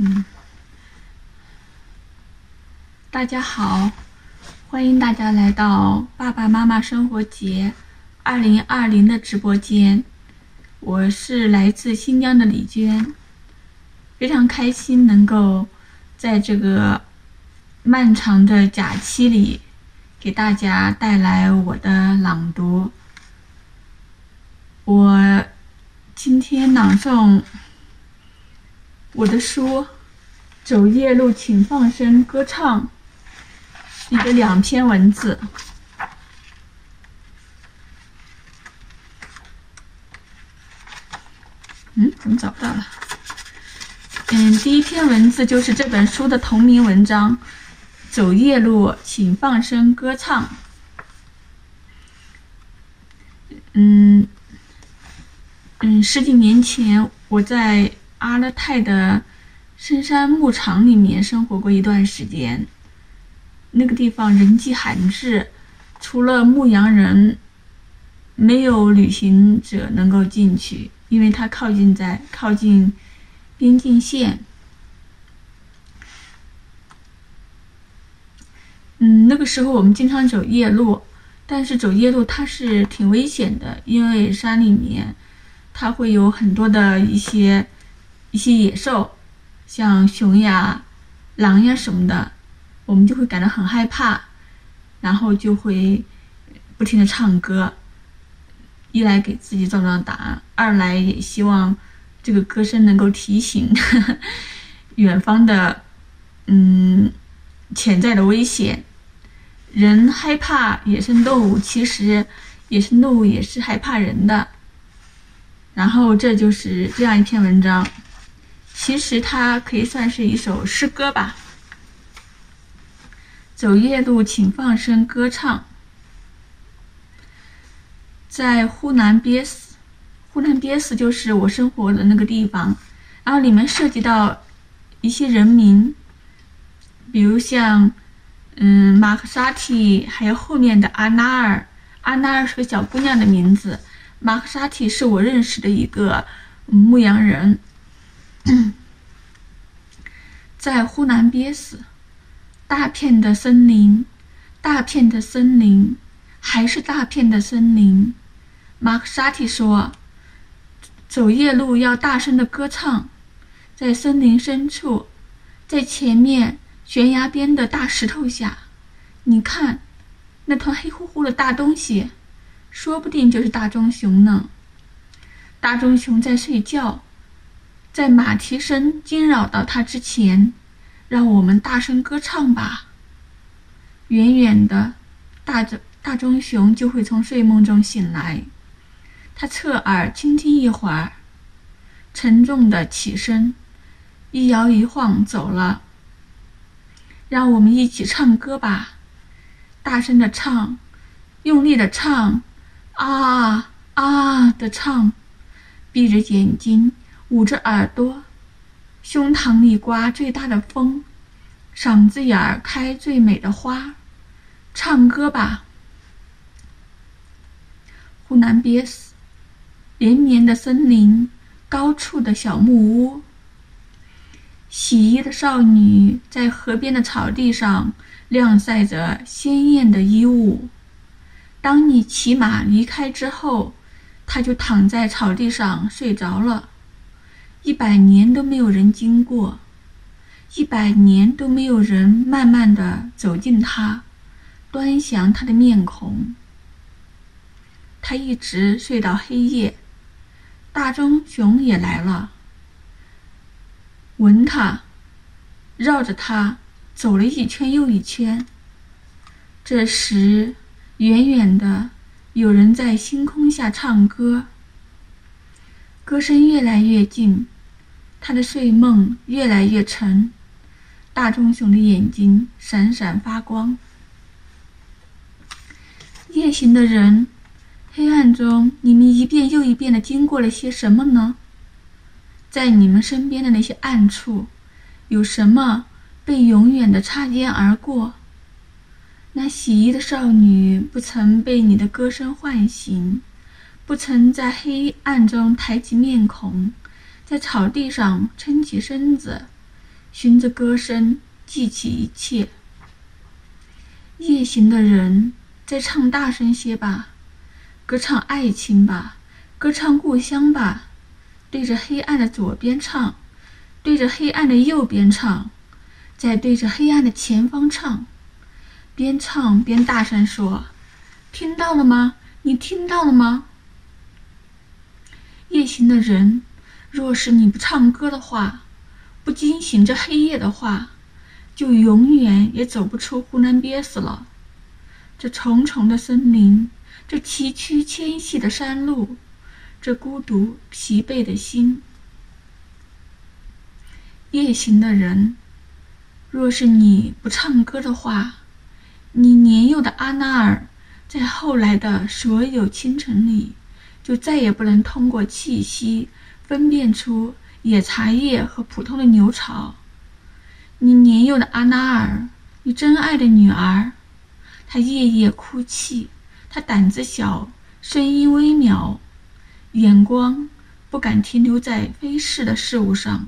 大家好，欢迎大家来到爸爸妈妈生活节2020的直播间。我是来自新疆的李娟，非常开心能够在这个漫长的假期里给大家带来我的朗读。我今天朗诵我的书《走夜路请放声歌唱》里的2篇文字。怎么找不到了？第一篇文字就是这本书的同名文章《走夜路请放声歌唱》。10几年前，我在阿勒泰的深山牧场里面生活过一段时间。那个地方人迹罕至，除了牧羊人，没有旅行者能够进去，因为它靠近边境线。那个时候我们经常走夜路，但是走夜路它是挺危险的，因为山里面它会有很多的一些野兽，像熊呀、狼呀什么的，我们就会感到很害怕，然后就会不停地唱歌，一来给自己壮胆，二来也希望这个歌声能够提醒远方的潜在的危险。人害怕野生动物，其实野生动物也是害怕人的。然后这就是这样一篇文章，其实它可以算是一首诗歌吧。走夜路请放声歌唱。在呼兰别斯就是我生活的那个地方，然后里面涉及到一些人名，比如像马克沙提，还有后面的阿纳尔是个小姑娘的名字，马克沙提是我认识的一个牧羊人。在呼兰别斯，大片的森林，还是大片的森林。马克沙提说，走夜路要大声的歌唱。在森林深处，在前面悬崖边的大石头下，你看那团黑乎乎的大东西，说不定就是大棕熊呢。大棕熊在睡觉，在马蹄声惊扰到它之前，让我们大声歌唱吧。远远的大棕熊就会从睡梦中醒来，他侧耳倾听一会儿，沉重的起身，一摇一晃走了。让我们一起唱歌吧，大声的唱，用力的唱，啊啊的唱，闭着眼睛，捂着耳朵，胸膛里刮最大的风，嗓子眼儿开最美的花，唱歌吧。呼兰别斯，连绵的森林，高处的小木屋。洗衣的少女在河边的草地上晾晒着鲜艳的衣物。当你骑马离开之后，她就躺在草地上睡着了。100年都没有人经过，100年都没有人慢慢地走近她，端详她的面孔。她一直睡到黑夜。大棕熊也来了，闻它，绕着它走了一圈又一圈。这时，远远的有人在星空下唱歌，歌声越来越近，他的睡梦越来越沉，大棕熊的眼睛闪闪发光。夜行的人，黑暗中你们一遍又一遍地经过了些什么呢？在你们身边的那些暗处，有什么被永远地擦肩而过？那洗衣的少女不曾被你的歌声唤醒，不曾在黑暗中抬起面孔，在草地上撑起身子， 循着歌声记起一切。夜行的人，再唱大声些吧，歌唱爱情吧，歌唱故乡吧，对着黑暗的左边唱，对着黑暗的右边唱，再对着黑暗的前方唱，边唱边大声说：听到了吗？你听到了吗？夜行的人，若是你不唱歌的话，不惊醒这黑夜的话，就永远也走不出湖南别斯了。这重重的森林，这崎岖纤细的山路，这孤独疲惫的心。夜行的人，若是你不唱歌的话，你年幼的阿纳尔在后来的所有清晨里，就再也不能通过气息分辨出野茶叶和普通的牛草。你年幼的阿纳尔，你真爱的女儿，她夜夜哭泣，她胆子小，声音微渺，眼光不敢停留在飞逝的事物上。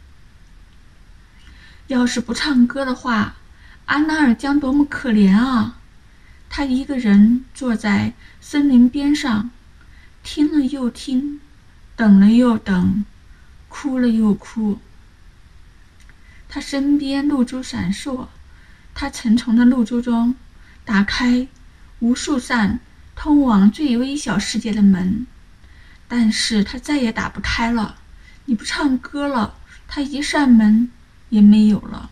要是不唱歌的话，阿纳尔将多么可怜啊！他一个人坐在森林边上，听了又听，等了又等，哭了又哭。他身边露珠闪烁，他曾从那露珠中打开无数扇通往最微小世界的门，但是他再也打不开了。你不唱歌了，他一扇门也没有了。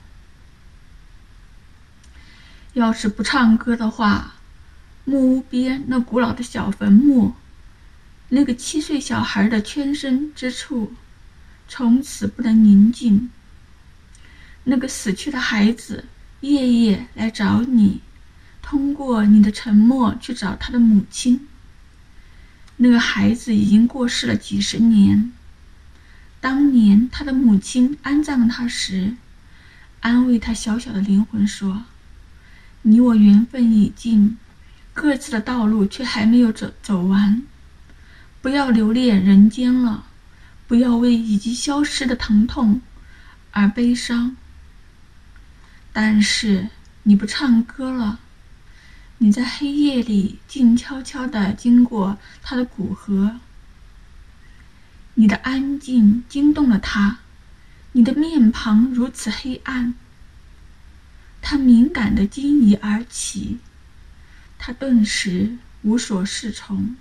要是不唱歌的话，木屋边那古老的小坟墓，那个7岁小孩的圈身之处，从此不能宁静。那个死去的孩子夜夜来找你，通过你的沉默去找他的母亲。那个孩子已经过世了几十年。当年他的母亲安葬他时，安慰他小小的灵魂说：你我缘分已尽，各自的道路却还没有走完，不要留恋人间了，不要为已经消失的疼痛而悲伤。但是你不唱歌了，你在黑夜里静悄悄地经过他的骨骼，你的安静惊动了他，你的面庞如此黑暗，他敏感地惊疑而起，他顿时无所适从。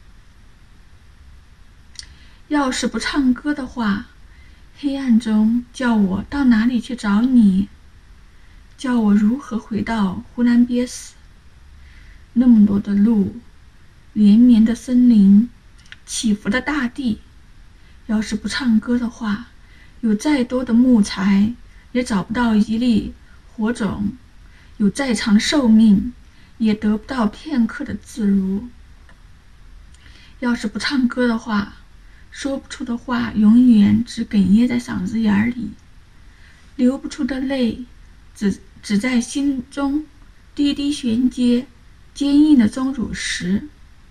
要是不唱歌的话，黑暗中叫我到哪里去找你？叫我如何回到湖南别斯？那么多的路，连绵的森林，起伏的大地，要是不唱歌的话，有再多的木材也找不到一粒火种，有再长的寿命也得不到片刻的自如。要是不唱歌的话，说不出的话永远只哽咽在嗓子眼里，流不出的泪只在心中滴滴旋接，坚硬的钟乳石。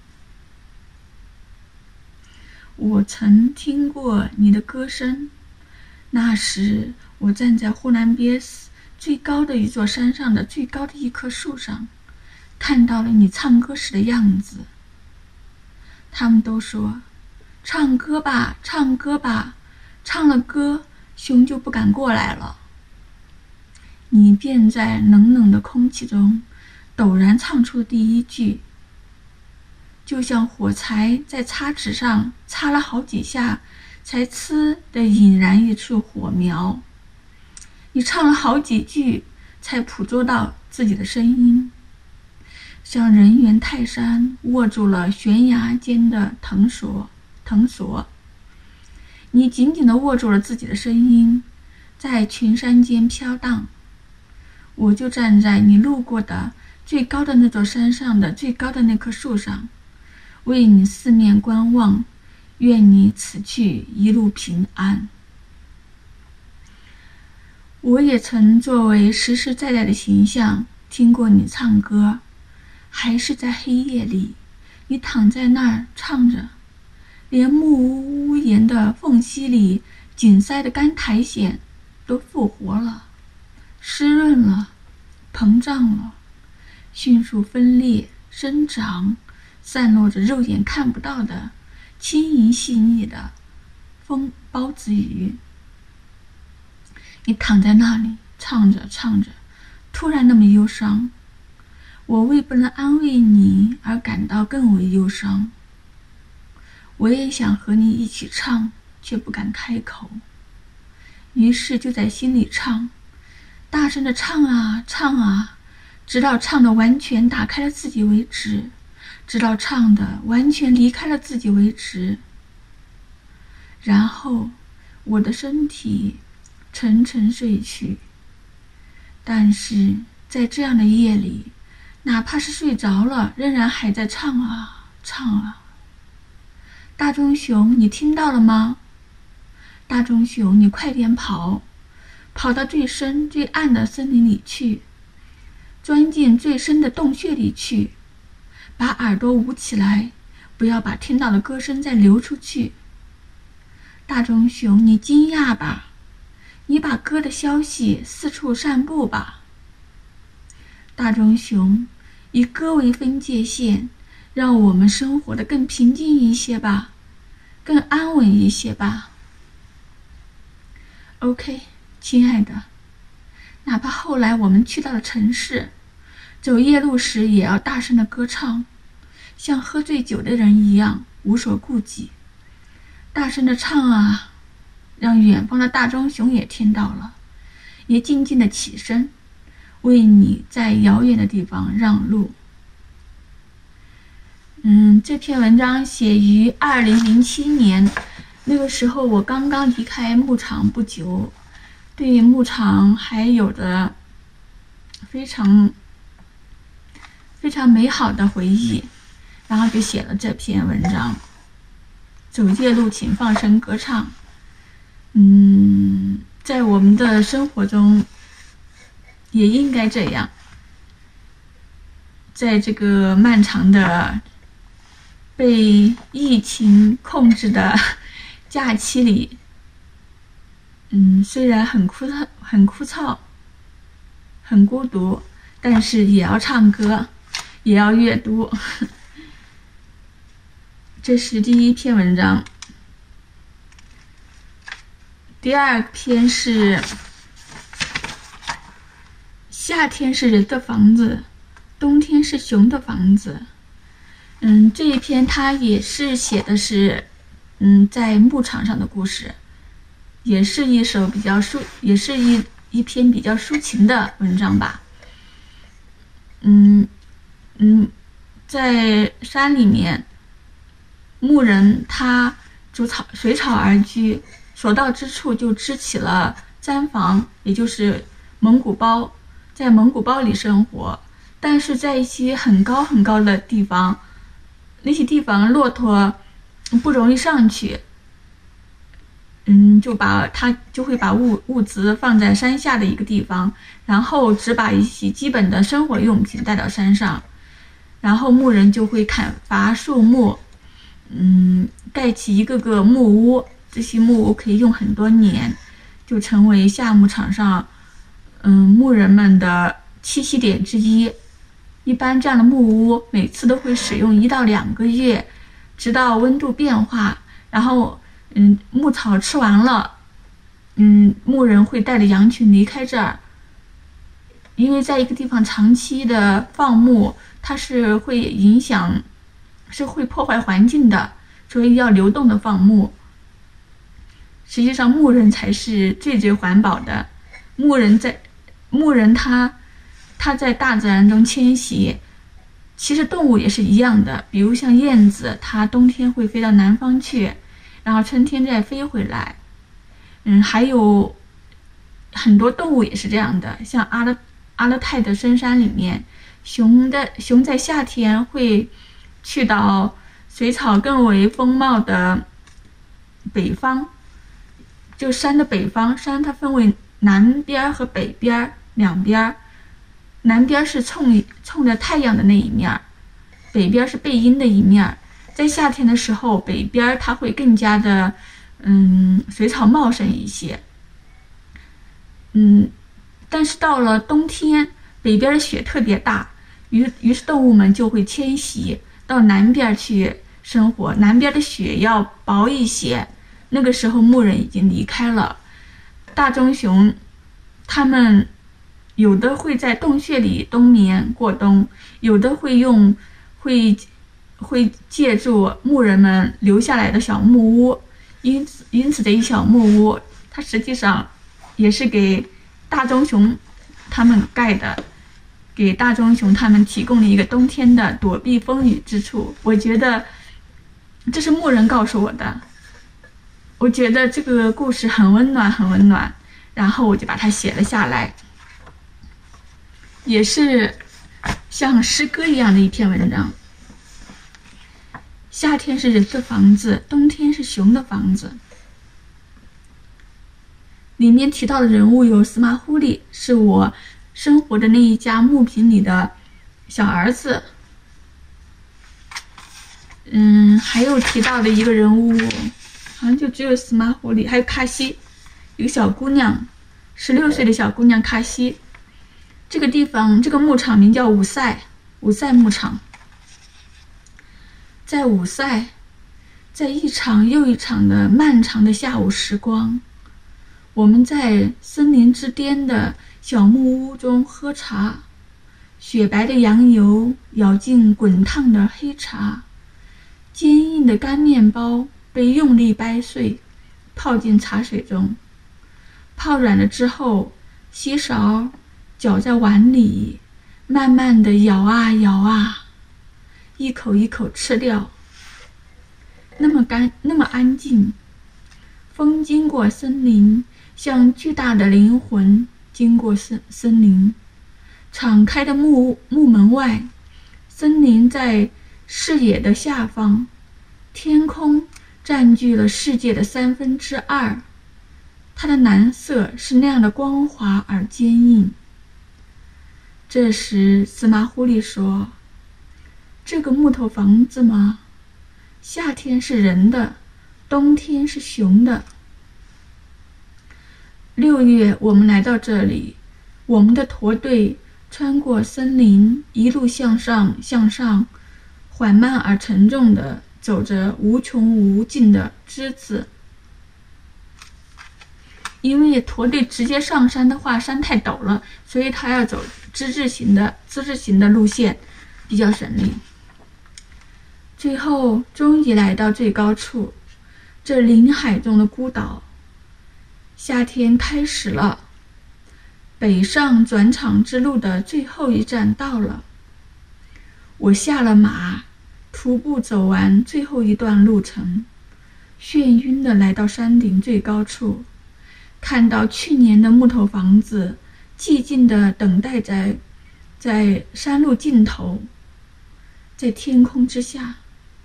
我曾听过你的歌声，那时我站在湖南别斯最高的一座山上的最高的一棵树上，看到了你唱歌时的样子。他们都说：唱歌吧，唱歌吧，唱了歌，熊就不敢过来了。你便在冷冷的空气中陡然唱出了第一句，就像火柴在擦纸上擦了好几下才呲地引燃一处火苗。你唱了好几句才捕捉到自己的声音，像人猿泰山握住了悬崖间的藤索。你紧紧地握住了自己的声音，在群山间飘荡。我就站在你路过的最高的那座山上的最高的那棵树上，为你四面观望，愿你此去一路平安。我也曾作为实实在在的形象听过你唱歌，还是在黑夜里，你躺在那儿唱着，连木屋屋檐的缝隙里紧塞的干苔藓都复活了，湿润了，膨胀了，迅速分裂、生长，散落着肉眼看不到的轻盈细腻的孢子雨。你躺在那里唱着唱着，突然那么忧伤，我为不能安慰你而感到更为忧伤。我也想和你一起唱，却不敢开口，于是就在心里唱，大声地唱啊唱啊，直到唱的完全打开了自己为止，直到唱的完全离开了自己为止。然后我的身体沉沉睡去。但是在这样的夜里，哪怕是睡着了，仍然还在唱啊唱啊。大棕熊，你听到了吗？大棕熊，你快点跑，跑到最深最暗的森林里去，钻进最深的洞穴里去，把耳朵捂起来，不要把听到的歌声再流出去。大棕熊，你惊讶吧，你把歌的消息四处散布吧。大棕熊，以歌为分界线，让我们生活得更平静一些吧，更安稳一些吧。OK， 亲爱的，哪怕后来我们去到了城市，走夜路时也要大声的歌唱，像喝醉酒的人一样无所顾忌，大声的唱啊，让远方的大棕熊也听到了，也静静的起身，为你在遥远的地方让路。这篇文章写于2007年，那个时候我刚刚离开牧场不久，对牧场还有着非常美好的回忆，然后就写了这篇文章。走夜路请放声歌唱。在我们的生活中也应该这样，在这个漫长的被疫情控制的假期里，虽然很枯燥，很孤独，但是也要唱歌，也要阅读。这是第一篇文章。第二篇是夏天是人的房子，冬天是熊的房子。这一篇它也是写的是在牧场上的故事，也是一篇比较抒情的文章吧。在山里面，牧人他随草而居，所到之处就支起了毡房，也就是蒙古包，在蒙古包里生活。但是在一些很高很高的地方，那些地方骆驼不容易上去，就会把物资放在山下的一个地方，然后只把一些基本的生活用品带到山上，然后牧人就会砍伐树木，盖起一个个木屋，这些木屋可以用很多年，就成为夏牧场上牧人们的栖息点之一。一般这样的木屋每次都会使用1到2个月，直到温度变化，然后牧草吃完了，牧人会带着羊群离开这儿，因为在一个地方长期的放牧，它是会破坏环境的，所以要流动的放牧。实际上牧人才是最环保的。牧人他在大自然中迁徙，其实动物也是一样的，比如像燕子，它冬天会飞到南方去，然后春天再飞回来。还有很多动物也是这样的，像阿勒泰的深山里面，熊在夏天会去到水草更为丰茂的北方，就山的北方。山它分为南边和北边两边，南边是冲着太阳的那一面，北边是背阴的一面。在夏天的时候，北边它会更加的水草茂盛一些。 但是到了冬天，北边的雪特别大，于是动物们就会迁徙到南边去生活，南边的雪要薄一些。那个时候牧人已经离开了，大棕熊他们有的会在洞穴里冬眠过冬，有的会借助牧人们留下来的小木屋，因此这一小木屋它实际上也是给大棕熊他们盖的，给大棕熊他们提供了一个冬天的躲避风雨之处。我觉得这是牧人告诉我的，我觉得这个故事很温暖很温暖，然后我就把它写了下来，也是像诗歌一样的一篇文章。夏天是人的房子，冬天是熊的房子。里面提到的人物有司马狐狸，是我生活的那一家木坪里的小儿子。还有提到的一个人物，好像就只有司马狐狸，还有卡西，一个小姑娘，16岁的小姑娘卡西。这个地方，这个牧场名叫五塞牧场。在五塞，在一场又一场的漫长的下午时光，我们在森林之巅的小木屋中喝茶，雪白的羊油舀进滚烫的黑茶，坚硬的干面包被用力掰碎，泡进茶水中，泡软了之后，吸勺搅在碗里，慢慢地舀啊舀啊，一口一口吃掉。那么安静，风经过森林，像巨大的灵魂经过森林。敞开的木门外，森林在视野的下方，天空占据了世界的2/3，它的蓝色是那样的光滑而坚硬。这时司马狐狸说，这个木头房子吗？夏天是人的，冬天是熊的。6月我们来到这里，我们的驼队穿过森林，一路向上，缓慢而沉重地走着无穷无尽的枝子。因为驼队直接上山的话，山太陡了，所以他要走资质型的路线，比较省力。最后终于来到最高处，这林海中的孤岛。夏天开始了，北上转场之路的最后一站到了。我下了马，徒步走完最后一段路程，眩晕地来到山顶最高处，看到去年的木头房子寂静地等待在山路尽头，在天空之下。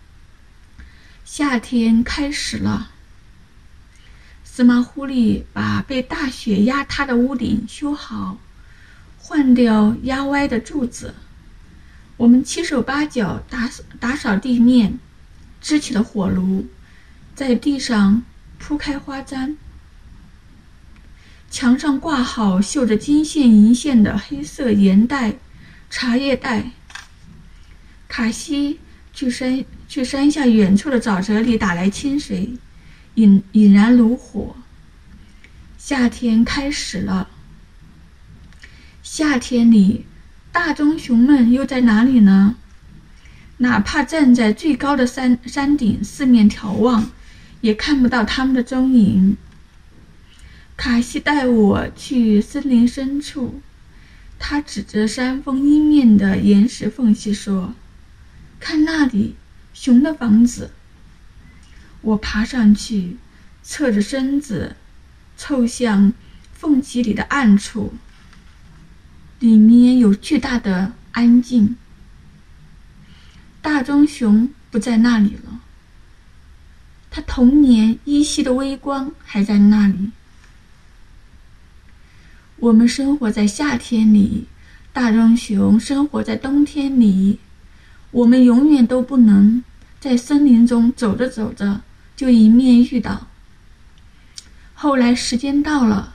夏天开始了。司马狐狸把被大雪压塌的屋顶修好，换掉压歪的柱子。我们7手8脚打扫地面，支起了火炉，在地上铺开花簪，墙上挂好绣着金线银线的黑色盐袋、茶叶袋。卡西去山下远处的沼泽里打来清水，引燃炉火。夏天开始了。夏天里，大棕熊们又在哪里呢？哪怕站在最高的山顶，四面眺望，也看不到他们的踪影。卡西带我去森林深处，他指着山峰阴面的岩石缝隙说，看那里，熊的房子。我爬上去，侧着身子凑向缝隙里的暗处，里面有巨大的安静。大棕熊不在那里了，它童年依稀的微光还在那里。我们生活在夏天里，大棕熊生活在冬天里。我们永远都不能在森林中走着走着就迎面遇到。后来时间到了，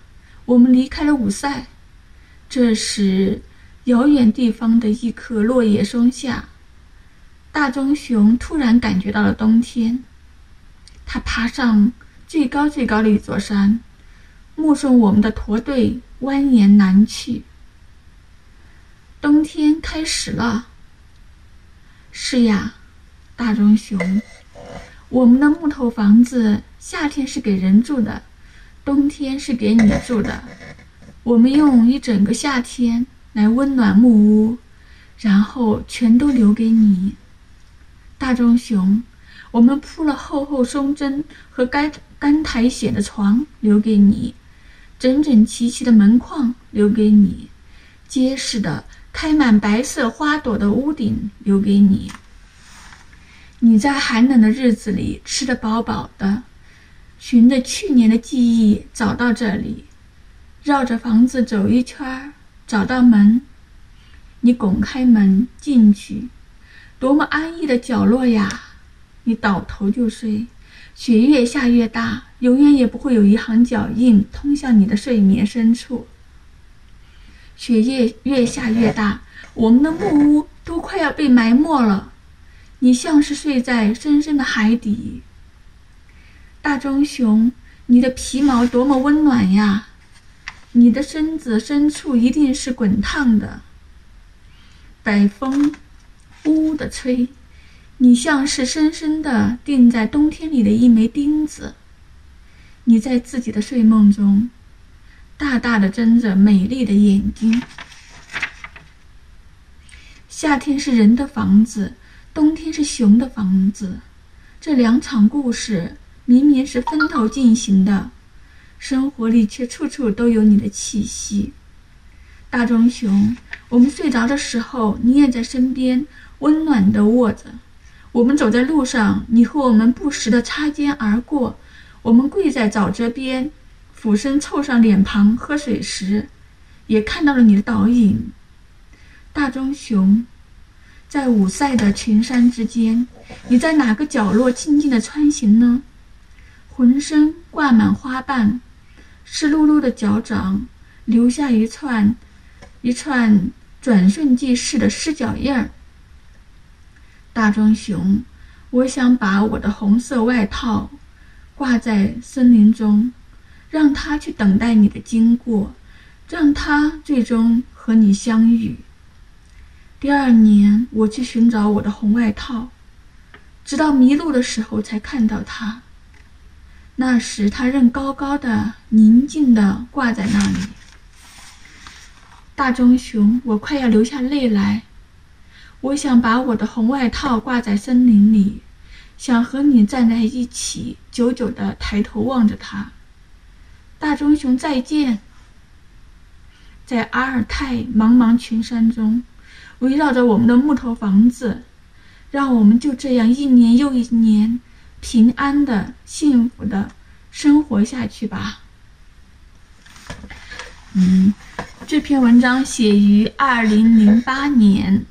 我们离开了五塞。这时，遥远地方的一棵落叶松下，大棕熊突然感觉到了冬天。它爬上最高最高的一座山，目送我们的驼队蜿蜒南去。冬天开始了。是呀，大棕熊，我们的木头房子夏天是给人住的，冬天是给你住的。我们用一整个夏天来温暖木屋，然后全都留给你。大棕熊，我们铺了厚厚松针和干苔藓的床留给你，整整齐齐的门框留给你，结实的开满白色花朵的屋顶留给你。你在寒冷的日子里吃得饱饱的，循着去年的记忆找到这里，绕着房子走一圈，找到门。你拱开门进去，多么安逸的角落呀！你倒头就睡，雪越下越大，永远也不会有一行脚印通向你的睡眠深处。雪越下越大，我们的木屋都快要被埋没了。你像是睡在深深的海底。大棕熊，你的皮毛多么温暖呀！你的身子深处一定是滚烫的。北风呜呜地吹，你像是深深地钉在冬天里的一枚钉子。你在自己的睡梦中大大地睁着美丽的眼睛。夏天是人的房子，冬天是熊的房子，这两场故事明明是分头进行的，生活里却处处都有你的气息。大棕熊，我们睡着的时候，你也在身边温暖地卧着。我们走在路上，你和我们不时地擦肩而过。我们跪在沼泽边，俯身凑上脸庞喝水时，也看到了你的倒影。大棕熊，在五塞的群山之间，你在哪个角落静静地穿行呢？浑身挂满花瓣，湿漉漉的脚掌留下一串转瞬即逝的湿脚印儿。大棕熊，我想把我的红色外套挂在森林中，让它去等待你的经过，让它最终和你相遇。第二年，我去寻找我的红外套，直到迷路的时候才看到它。那时，它仍高高的、宁静的挂在那里。大棕熊，我快要流下泪来。我想把我的红外套挂在森林里，想和你站在一起，久久地抬头望着它。大棕熊，再见。在阿尔泰茫茫群山中，围绕着我们的木头房子，让我们就这样一年又一年平安的、幸福的生活下去吧。这篇文章写于2008年。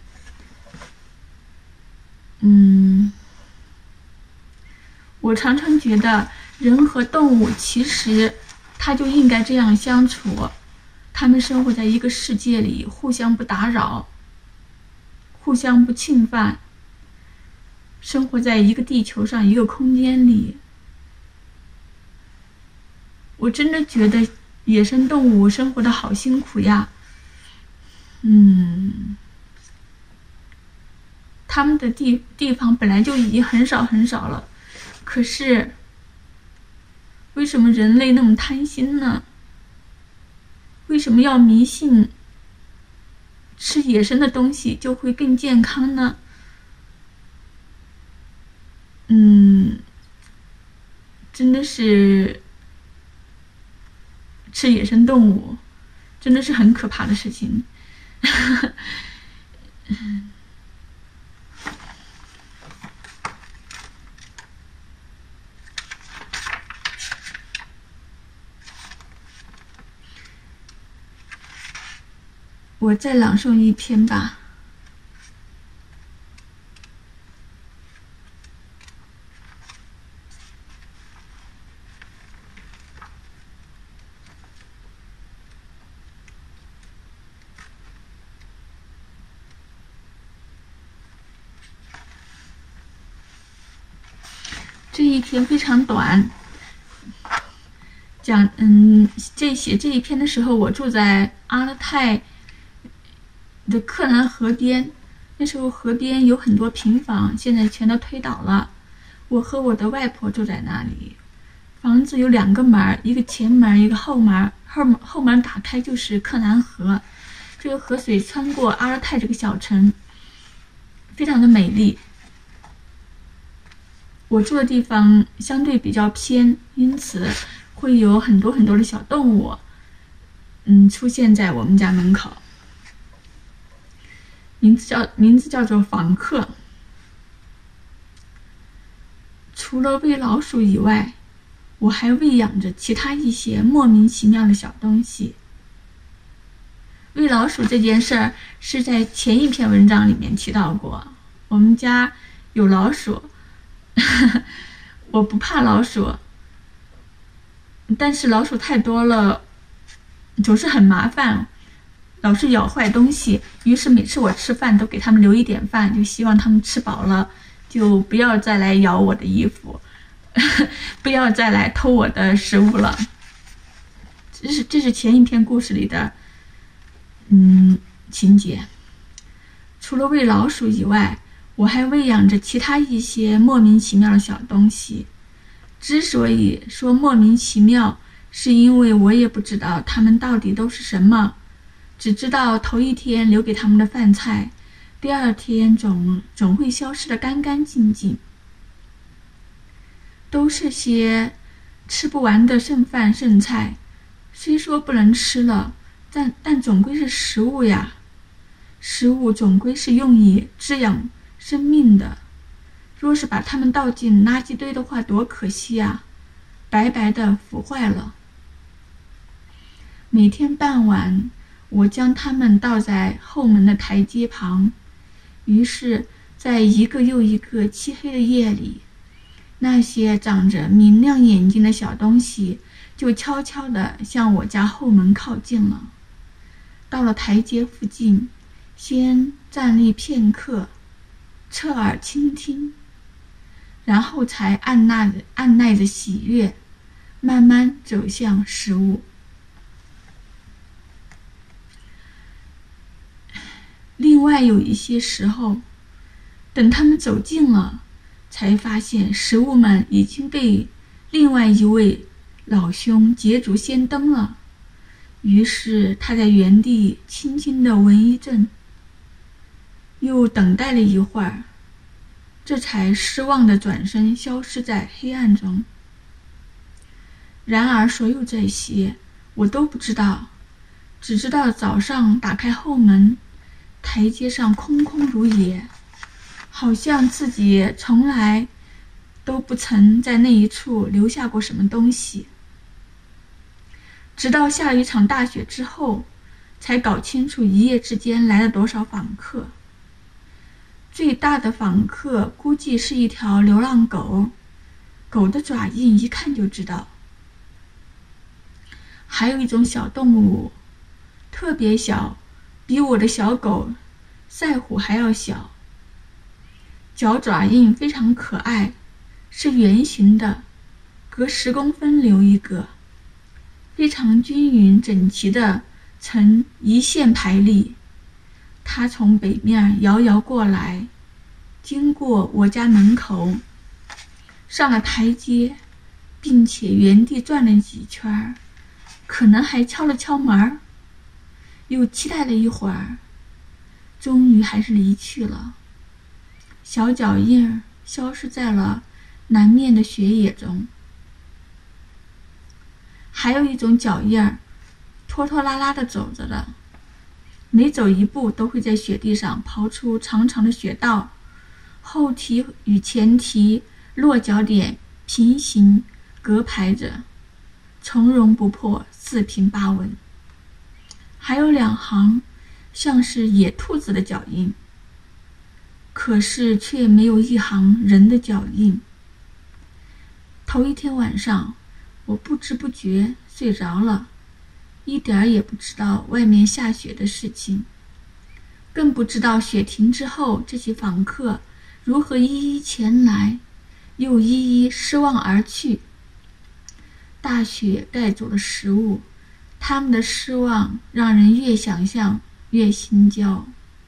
我常常觉得人和动物其实它就应该这样相处，他们生活在一个世界里，互相不打扰，互相不侵犯，生活在一个地球上，一个空间里。我真的觉得野生动物生活的好辛苦呀。他们的地方本来就已经很少很少了，可是为什么人类那么贪心呢？为什么要迷信吃野生的东西就会更健康呢？真的是吃野生动物真的是很可怕的事情。我再朗诵一篇吧。 这一篇非常短，写这一篇的时候，我住在阿勒泰的克兰河边，那时候河边有很多平房，现在全都推倒了。我和我的外婆住在那里，房子有2个门，一个前门，一个后门，后门打开就是克兰河，这个河水穿过阿勒泰这个小城，非常的美丽。我住的地方相对比较偏，因此会有很多的小动物出现在我们家门口。名字叫做访客。除了喂老鼠以外，我还喂养着其他一些莫名其妙的小东西。喂老鼠这件事儿是在前一篇文章里面提到过，我们家有老鼠我不怕老鼠，但是老鼠太多了总是很麻烦，老是咬坏东西，于是每次我吃饭都给他们留一点饭，就希望他们吃饱了就不要再来咬我的衣服不要再来偷我的食物了。这是前一篇故事里的情节。除了喂老鼠以外，我还喂养着其他一些莫名其妙的小东西。之所以说莫名其妙，是因为我也不知道它们到底都是什么，只知道头一天留给他们的饭菜，第2天总会消失得干干净净。都是些吃不完的剩饭剩菜，虽说不能吃了，但总归是食物呀。食物总归是用以滋养生命的，若是把它们倒进垃圾堆的话，多可惜啊，白白的腐坏了。每天傍晚，我将它们倒在后门的台阶旁，于是在一个又一个漆黑的夜里，那些长着明亮眼睛的小东西就悄悄地向我家后门靠近了。到了台阶附近，先站立片刻，侧耳倾听，然后才按耐着喜悦，慢慢走向食物。另外有一些时候，等他们走近了，才发现食物们已经被另外一位老兄捷足先登了。于是他在原地轻轻地闻一阵，又等待了一会儿，这才失望地转身消失在黑暗中。然而所有这些我都不知道，只知道早上打开后门，台阶上空空如也，好像自己从来都不曾在那一处留下过什么东西。直到下了一场大雪之后，才搞清楚一夜之间来了多少访客。最大的访客估计是一条流浪狗，狗的爪印一看就知道。还有一种小动物，特别小，比我的小狗赛虎还要小，脚爪印非常可爱，是圆形的，隔10公分留一个，非常均匀整齐的呈一线排列。它从北面摇摇过来，经过我家门口，上了台阶，并且原地转了几圈，可能还敲了敲门，又期待了一会儿，终于还是离去了。小脚印消失在了南面的雪野中。还有一种脚印拖拖拉拉地走着的，每走一步都会在雪地上刨出长长的雪道，后蹄与前蹄落脚点平行隔排着，从容不迫，四平八稳。还有2行像是野兔子的脚印，可是却没有一行人的脚印。头一天晚上，我不知不觉睡着了，一点儿也不知道外面下雪的事情，更不知道雪停之后这些访客如何一一前来， 又一一失望而去。大雪带走了食物，他们的失望让人越想象越心焦。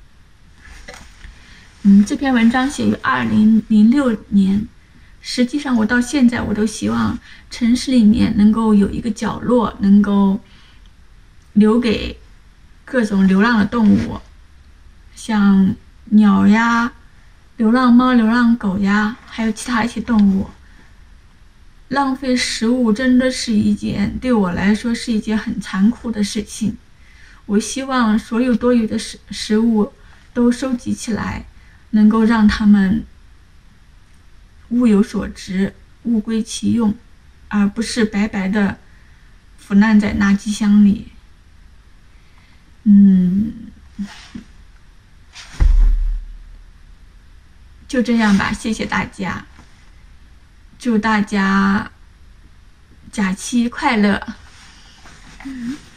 这篇文章写于2006年，实际上我到现在我都希望城市里面能够有一个角落，能够留给各种流浪的动物，像鸟呀、流浪猫、流浪狗呀，还有其他一些动物。浪费食物真的是对我来说是一件很残酷的事情。我希望所有多余的食物都收集起来，能够让它们物有所值，物归其用，而不是白白的腐烂在垃圾箱里。就这样吧，谢谢大家，祝大家假期快乐。